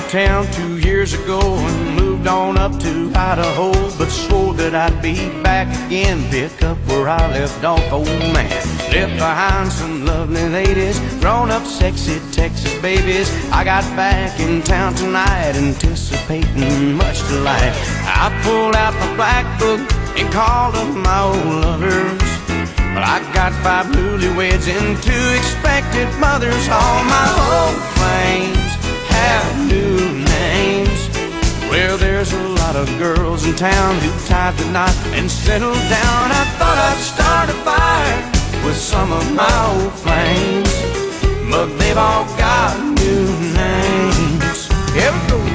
town 2 years ago and moved on up to Idaho, but swore that I'd be back again, pick up where I left off, old man. Left behind some lovely ladies, grown-up sexy Texas babies. I got back in town tonight, anticipating much delight. I pulled out my black book and called up my old lovers. Well, I got 5 newlyweds and 2 expected mothers. All my old flames have new names. Well, there's a lot of girls in town who tied the knot and settled down. I thought I'd start a fire with some of my old flames, but they've all got new names. Here we go.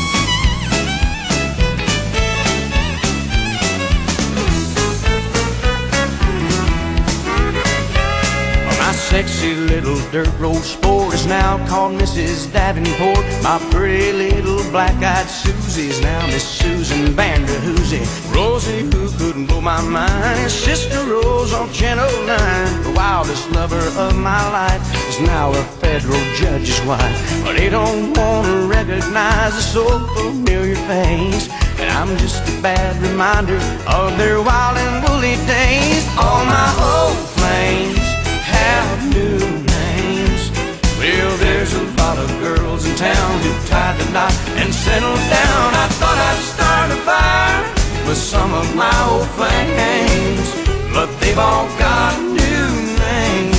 Sexy little dirt road sport is now called Mrs. Davenport. My pretty little black-eyed Susie's now Miss Susan Vanderhoosie. Rosie, who couldn't blow my mind, Sister Rose on Channel 9. The wildest lover of my life is now a federal judge's wife. But they don't want to recognize a so familiar face, and I'm just a bad reminder of their wild and woolly days. All my old flames have new names. Well, there's a lot of girls in town who tied the knot and settled down. I thought I'd start a fire with some of my old flames, but they've all got new names.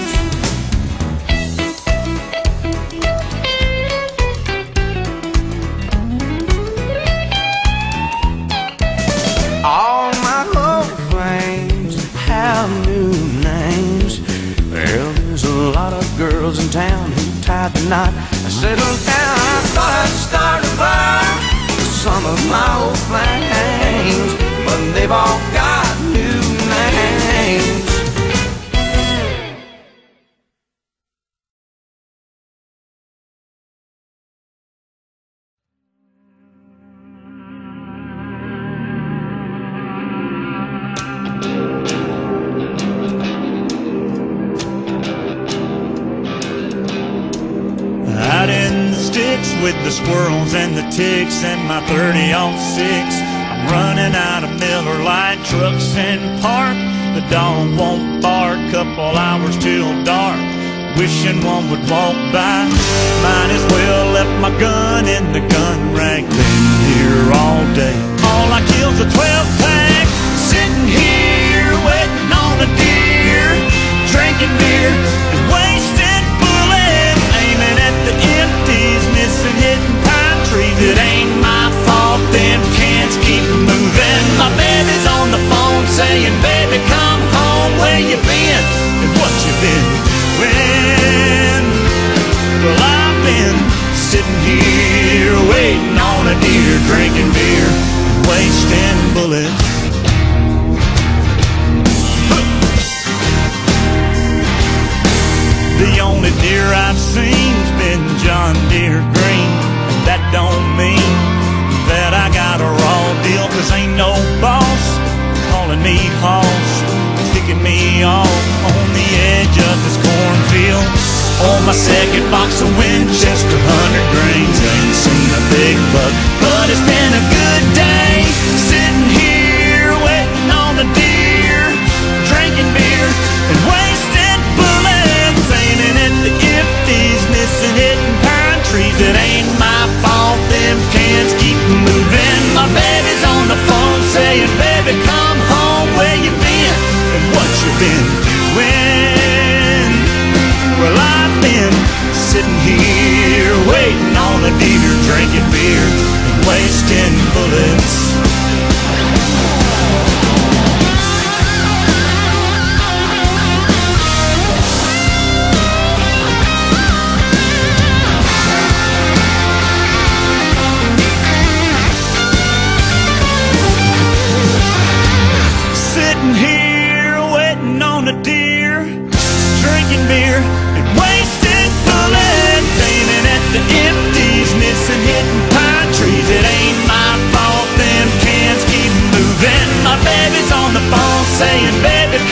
All my old flames have new names. Well, there's a lot of girls in town who tied the knot and settled down. I thought I'd start a fire with some of my old flames, but they've all got new names. With the squirrels and the ticks and my 30-06, I'm running out of Miller Lite trucks and park. The dog won't bark, couple hours till dark, wishing one would walk by. Might as well left my gun in the gun rack, been here all day. All I kill's a 12-pack, sitting here waiting on a deer, drinking beer and wasting bullets, aiming at the empties, missing hitting pine trees. It ain't my fault, them cans keep moving. My baby's on the phone saying, baby, come home, where you been and what you been doing? Well, I've been sitting here waiting on a deer, drinking beer and wasting bullets. The only deer I've seen's been John Deere green. That don't mean that I got a raw deal, 'cause ain't no boss calling me hoss, ticking me off on the edge of this cornfield. On my second box of Winchester 100 grains, ain't seen a big buck, but it's been a good day, sitting here waiting on a deer, drinking beer and wasting bullets, aiming at the empties, missing hitting pine trees. It ain't my fault, them cans keep moving. My baby's on the phone saying, baby, come home, where you been and what you been doing? Well, I've been sitting here waiting on a deer, drinking beer and wasting bullets. Sitting here waiting on a deer, drinking beer and wasting bullets, aiming at the empties, missing hitting pine trees. It ain't my fault, them cans keep moving. My baby's on the phone saying, baby,